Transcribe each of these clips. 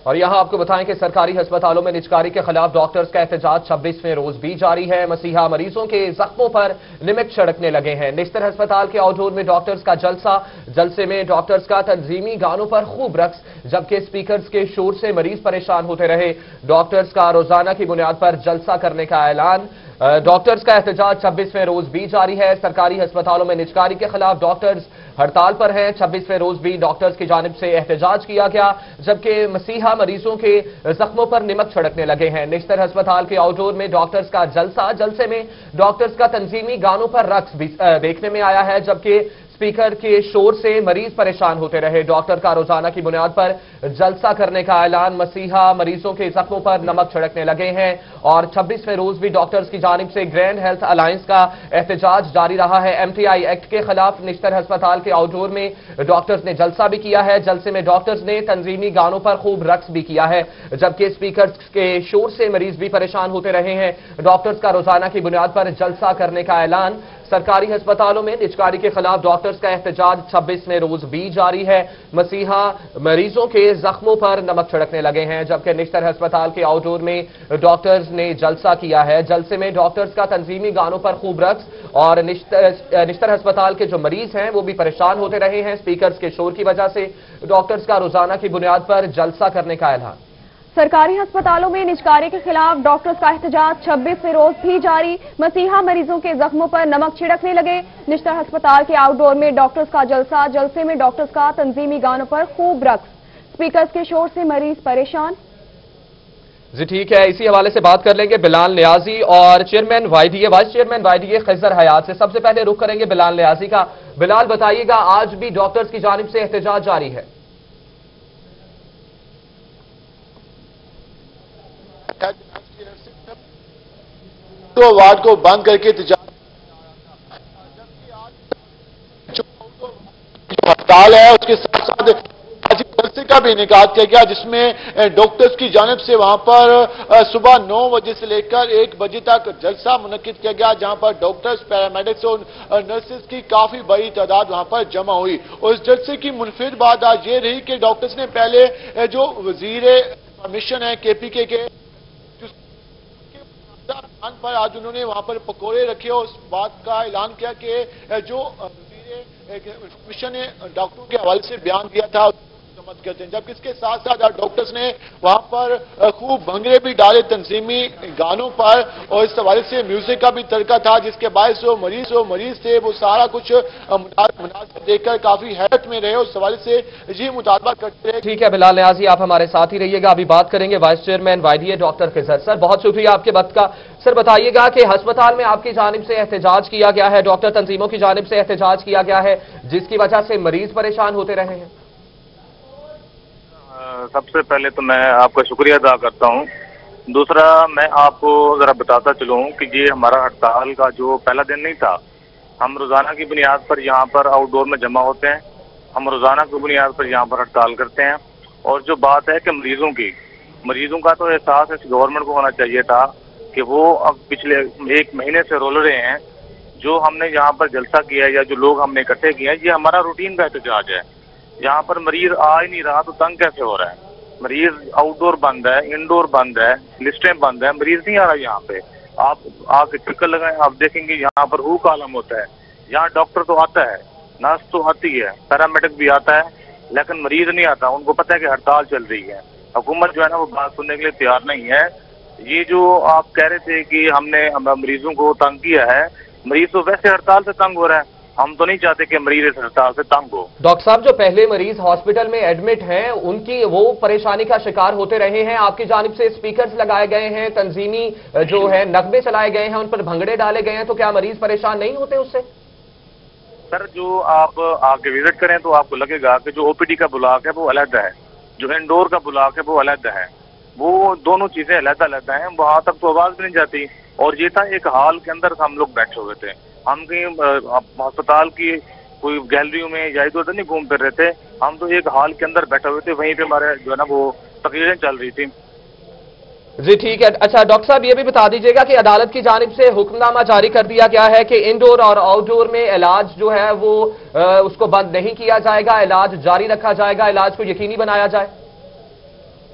और यहां आपको बताएं कि सरकारी अस्पतालों में निजकारी के खिलाफ डॉक्टर्स का एहतजाज 26वें रोज भी जारी है। मसीहा मरीजों के जख्मों पर निमक छिड़कने लगे हैं। निश्तर अस्पताल के आउटडोर में डॉक्टर्स का जलसा, जलसे में डॉक्टर्स का तंजीमी गानों पर खूब रक्स, जबकि स्पीकर्स के शोर से मरीज परेशान होते रहे। डॉक्टर्स का रोजाना की बुनियाद पर जलसा करने का ऐलान। डॉक्टर्स का एहतजाज 26वें रोज भी जारी है। सरकारी अस्पतालों में निजकारी के खिलाफ डॉक्टर्स हड़ताल पर हैं। 26वें रोज भी डॉक्टर्स की जानिब से एहतजाज किया गया, जबकि मसीहा मरीजों के जख्मों पर निमक छिड़कने लगे हैं। निश्तर अस्पताल के आउटडोर में डॉक्टर्स का जलसा, जलसे में डॉक्टर्स का तंजीमी गानों पर रक्स भी देखने में आया है, जबकि स्पीकर के शोर से मरीज परेशान होते रहे। डॉक्टर का रोजाना की बुनियाद पर जलसा करने का ऐलान। मसीहा मरीजों के जख्मों पर नमक छिड़कने लगे हैं और 26वें रोज भी डॉक्टर्स की जानिब से ग्रैंड हेल्थ अलायंस का एहतजाज जारी रहा है। MTI एक्ट के खिलाफ निश्तर अस्पताल के आउटडोर में डॉक्टर्स ने जलसा भी किया है। जलसे में डॉक्टर्स ने तंजीमी गानों पर खूब रक्स भी किया है, जबकि स्पीकर्स के शोर से मरीज भी परेशान होते रहे हैं। डॉक्टर्स का रोजाना की बुनियाद पर जलसा करने का ऐलान। सरकारी अस्पतालों में निजकारी के खिलाफ डॉक्टर्स का एहतजाज 26वें रोज भी जारी है। मसीहा मरीजों के जख्मों पर नमक छिड़कने लगे हैं, जबकि निश्तर अस्पताल के आउटडोर में डॉक्टर्स ने जलसा किया है। जलसे में डॉक्टर्स का तंजीमी गानों पर खूब रक्स और निश्तर अस्पताल के जो मरीज हैं वो भी परेशान होते रहे हैं। स्पीकर्स के शोर की वजह से डॉक्टर्स का रोजाना की बुनियाद पर जलसा करने का ऐलान। सरकारी अस्पतालों में निजकारी के खिलाफ डॉक्टर्स का एहतजाज 26वें रोज भी जारी। मसीहा मरीजों के जख्मों पर नमक छिड़कने लगे। निश्तर अस्पताल के आउटडोर में डॉक्टर्स का जलसा, जलसे में डॉक्टर्स का तंजीमी गानों पर खूब रक्स, स्पीकर्स के शोर से मरीज परेशान। जी ठीक है, इसी हवाले से बात कर लेंगे बिलाल नियाजी और chairman YDA, vice chairman YDA Khizar Hayat से। सबसे पहले रुख करेंगे बिलाल नियाजी का। बिलाल बताइएगा, आज भी डॉक्टर्स की जानिब से एहतजाज जारी है। तो वार्ड को बंद करके हड़ताल है, उसके साथ साथ आज जलसे का भी इनेकाद किया गया, जिसमें डॉक्टर्स की जानिब से वहां पर सुबह 9 बजे से लेकर 1 बजे तक जलसा मुनक्किद किया गया, जहां पर डॉक्टर्स, पैरामेडिक्स और नर्सेस की काफी बड़ी तादाद वहां पर जमा हुई। और इस जलसे की मुनफिद बात आज ये रही कि डॉक्टर्स ने पहले जो वजीर मिशन है KPK के पर आज उन्होंने वहां पर पकोड़े रखे और उस बात का ऐलान किया कि जो मिशन ने डॉक्टरों के हवाले से बयान दिया था मत करते हैं। जबकि इसके साथ साथ डॉक्टर्स ने वहां पर खूब भंगड़े भी डाले तंजीमी गानों पर और इस हवाले से म्यूजिक का भी तड़का था, जिसके बायस जो मरीज थे वो सारा कुछ मुनासिब देखकर काफी हैरत में रहे। उस हवाले से जी मुतालबा करते रहे। ठीक है बिलाल नियाजी, आप हमारे साथ ही रहिएगा। अभी बात करेंगे vice chairman YDA doctor Khizar. Sir बहुत शुक्रिया आपके वक्त का। सर बताइएगा कि अस्पताल में आपकी जानिब से एहतजाज किया गया है, डॉक्टर तंजीमों की जानिब से एहतजाज किया गया है, जिसकी वजह से मरीज परेशान होते रहे हैं। सबसे पहले तो मैं आपका शुक्रिया अदा करता हूं। दूसरा, मैं आपको जरा बताता चलूं कि ये हमारा हड़ताल का जो पहला दिन नहीं था। हम रोजाना की बुनियाद पर यहाँ पर आउटडोर में जमा होते हैं, हम रोजाना की बुनियाद पर यहाँ पर हड़ताल करते हैं। और जो बात है कि मरीजों का तो एहसास इस गवर्नमेंट को होना चाहिए था कि वो अब पिछले 1 महीने से रोल रहे हैं। जो हमने यहाँ पर जलसा किया है या जो लोग हमने इकट्ठे किए हैं, ये हमारा रूटीन का एहतजाज है। यहाँ पर मरीज आ ही नहीं रहा तो तंग कैसे हो रहा है? मरीज आउटडोर बंद है, इंडोर बंद है, लिस्टें बंद है, मरीज नहीं आ रहा यहाँ पे। आप आके चक्कर लगाएं, आप देखेंगे यहाँ पर हु कालम होता है। यहाँ डॉक्टर तो आता है, नर्स तो आती है, पैरामेडिक भी आता है, लेकिन मरीज नहीं आता। उनको पता है कि हड़ताल चल रही है। हुकूमत जो है ना वो बात सुनने के लिए तैयार नहीं है। ये जो आप कह रहे थे कि हमने मरीजों को तंग किया है, मरीज तो वैसे हड़ताल से तंग हो रहा है। हम तो नहीं चाहते कि मरीज इस हड़ताल से तंग हो। डॉक्टर साहब, जो पहले मरीज हॉस्पिटल में एडमिट हैं उनकी वो परेशानी का शिकार होते रहे हैं। आपकी जानिब से स्पीकर्स लगाए गए हैं, तंजीमी जो है नगमे चलाए गए हैं, उन पर भंगड़े डाले गए हैं, तो क्या मरीज परेशान नहीं होते उससे? सर, जो आप आके विजिट करें तो आपको लगेगा कि जो OPD का ब्लॉक है वो अलग है, जो इंडोर का ब्लॉक है वो अलग है। वो दोनों चीजें अलग अलग हैं। वहां तक तो आवाज भी नहीं जाती। और ये था एक हॉल के अंदर हम लोग बैठे हुए थे। हम कहीं अस्पताल की कोई गैलरियों में या इधर उधर नहीं घूम फिर रहे थे। हम तो एक हॉल के अंदर बैठे हुए थे, वहीं पे हमारे जो है ना वो तकरीरें चल रही थी। जी ठीक है। अच्छा डॉक्टर साहब, ये भी बता दीजिएगा कि अदालत की जानिब से हुक्मनामा जारी कर दिया गया है कि इंडोर और आउटडोर में इलाज जो है वो उसको बंद नहीं किया जाएगा, इलाज जारी रखा जाएगा, इलाज को यकीनी बनाया जाए।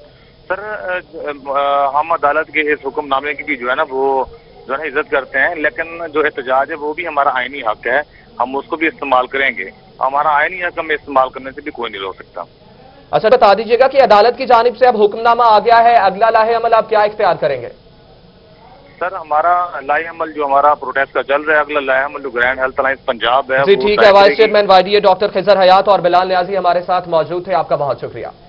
सर हम अदालत के इस हुक्म नामे की भी जो है ना वो जो है इज्जत करते हैं, लेकिन जो एहतजाज है वो भी हमारा आईनी हक है, हम उसको भी इस्तेमाल करेंगे। हमारा आईनी हक हमें इस्तेमाल करने से भी कोई नहीं रोक सकता। अच्छा, बता दीजिएगा कि अदालत की जानिब से अब हुक्मनामा आ गया है, अगला लाहे अमल आप क्या इख्तियार करेंगे? सर हमारा लाहे अमल जो हमारा प्रोटेस्ट का चल रहा है, अगला लाहे अमल जो ग्रैंड हेल्थ अलायंस पंजाब है। जी ठीक है, vice chairman YDA doctor Khizar Hayat और बिलाल न्याजी हमारे साथ मौजूद थे, आपका बहुत शुक्रिया।